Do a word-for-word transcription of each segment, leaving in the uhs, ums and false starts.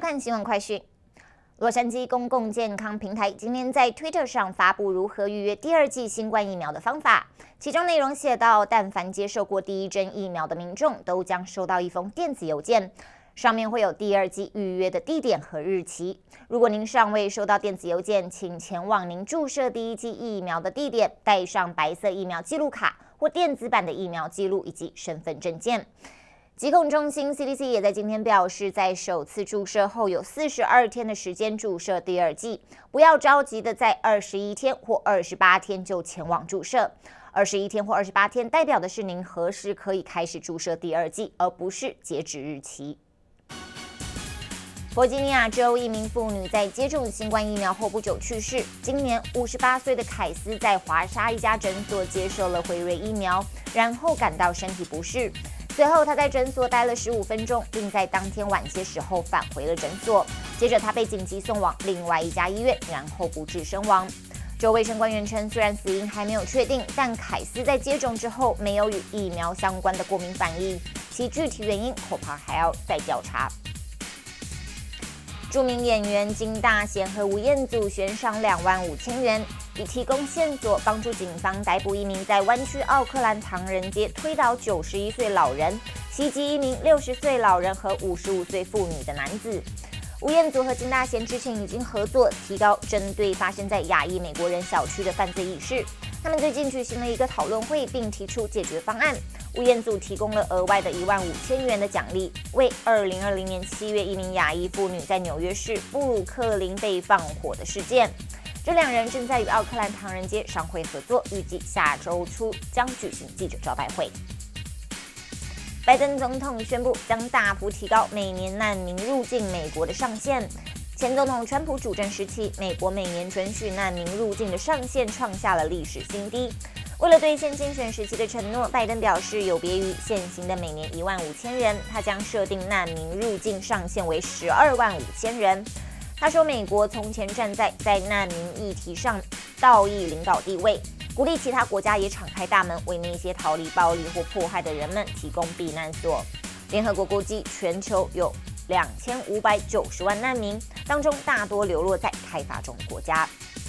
看新闻快讯。洛杉矶公共健康平台今天在 Twitter 上发布如何预约第二剂新冠疫苗的方法，其中内容写到，但凡接受过第一针疫苗的民众都将收到一封电子邮件，上面会有第二剂预约的地点和日期。如果您尚未收到电子邮件，请前往您注射第一剂疫苗的地点，带上白色疫苗记录卡或电子版的疫苗记录以及身份证件。疾控中心 C D C 也在今天表示，在首次注射后有四十二天的时间注射第二剂，不要着急的在二十一天或二十八天就前往注射。二十一天或二十八天代表的是您何时可以开始注射第二剂，而不是截止日期。弗吉尼亚州一名妇女在接种新冠疫苗后不久去世。今年五十八岁的凯斯在华沙一家诊所接受了辉瑞疫苗，然后感到身体不适。随后，他在诊所待了十五分钟，并在当天晚些时候返回了诊所。接着，他被紧急送往另外一家医院，然后不治身亡。州卫生官员称，虽然死因还没有确定，但凯斯在接种之后没有与疫苗相关的过敏反应，其具体原因恐怕还要再调查。著名演员金大贤和吴彦祖悬赏两万五千元，以提供线索帮助警方逮捕一名在湾区奥克兰唐人街推倒九十一岁老人、袭击一名六十岁老人和五十五岁妇女的男子。吴彦祖和金大贤之前已经合作，提高针对发生在亚裔美国人小区的犯罪意识。他们最近举行了一个讨论会，并提出解决方案。吴彦祖提供了额外的一万五千元的奖励，为二零二零年七月一名亚裔妇女在纽约市布鲁克林被放火的事件。这两人正在与奥克兰唐人街商会合作，预计下周初将举行记者招待会。拜登总统宣布将大幅提高每年难民入境美国的上限。前总统川普主政时期，美国每年准许难民入境的上限创下了历史新低。为了兑现竞选时期的承诺，拜登表示，有别于现行的每年一万五千人，他将设定难民入境上限为十二万五千人。他说，美国从前站在在难民议题上道义领导地位，鼓励其他国家也敞开大门，为那些逃离暴力或迫害的人们提供避难所。联合国估计，全球有两千五百九十万难民，当中大多流落在开发中的国家。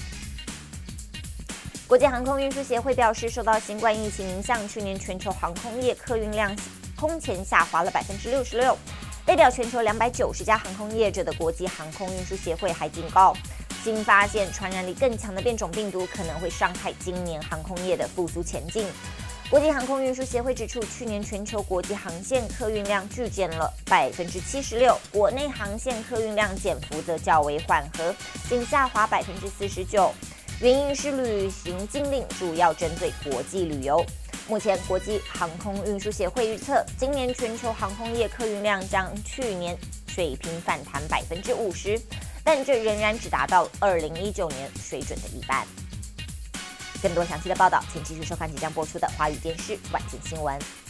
国际航空运输协会表示，受到新冠疫情影响，去年全球航空业客运量空前下滑了百分之六十六。代表全球两百九十家航空业者的国际航空运输协会还警告，新发现传染力更强的变种病毒可能会伤害今年航空业的复苏前进。国际航空运输协会指出，去年全球国际航线客运量剧减了百分之七十六，国内航线客运量减幅则较为缓和，仅下滑百分之四十九。原因是旅行禁令主要针对国际旅游。目前，国际航空运输协会预测，今年全球航空业客运量将去年水平反弹百分之五十，但这仍然只达到二零一九年水准的一半。更多详细的报道，请继续收看即将播出的华语电视晚间新闻。